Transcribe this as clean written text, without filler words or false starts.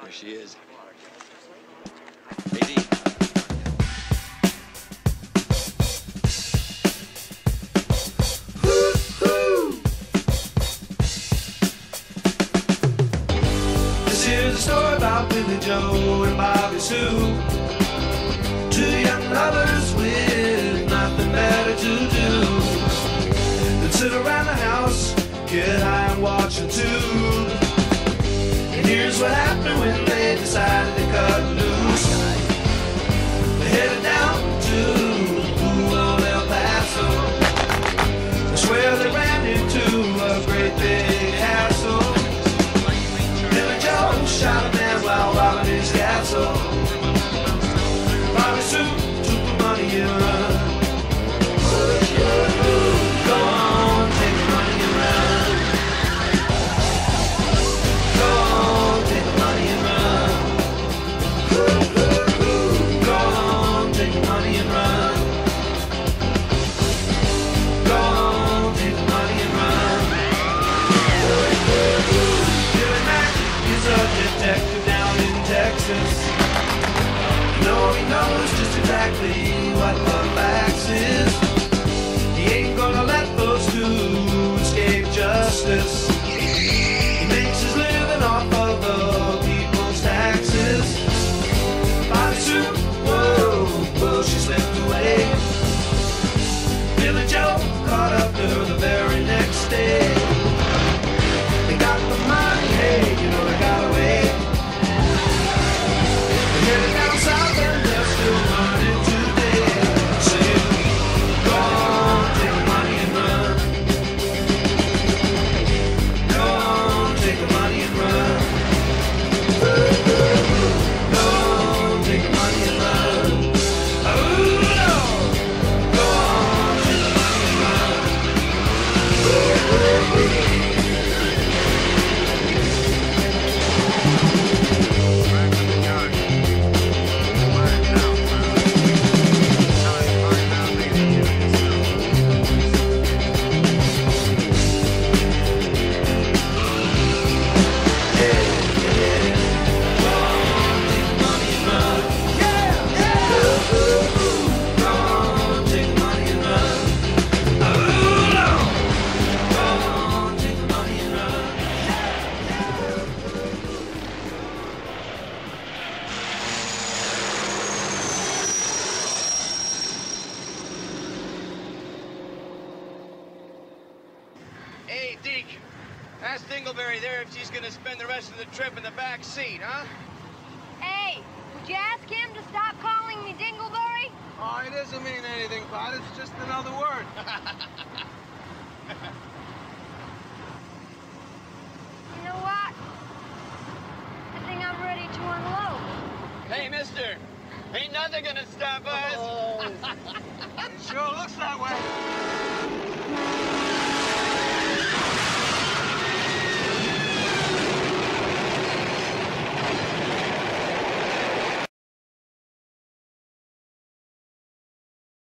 where she is. Hey, Deke. This is a story about Billy Joe and Bobby Sue, two young lovers with nothing better to do than sit around the house, get high and watch a tube. And here's what happened when they decided to cut loose. They headed down to old El Paso. I swear they ran into a great big hassle. Billy Joe shot a man while robbing his castle. Bobby Sue took the money and run. Go on, take the money and run. Go on, take the money and run. Go on, take the money and run. Go on, take the money and run. Billy Mack is a detective down in Texas. No, he knows just exactly what the facts is. He ain't gonna let those two escape justice. He makes his living off of the people's taxes. Bobby Sue, whoa, whoa, she slipped away. Billy Joe caught up to her the very next day. They got the money, hey, you know they got away. They headed down south and they're still running today. Saying, go on, take the money and run. Go on, take the money and run. Go on, take the money and run. Oh, Lord. Go on, take the money and run. Hey, Deke, ask Dingleberry there if she's gonna spend the rest of the trip in the back seat, huh? Hey, would you ask him to stop calling me Dingleberry? Oh, it doesn't mean anything, Bud. It's just another word. You know what? I think I'm ready to unload. Hey, mister, ain't nothing gonna stop us. It sure looks that way.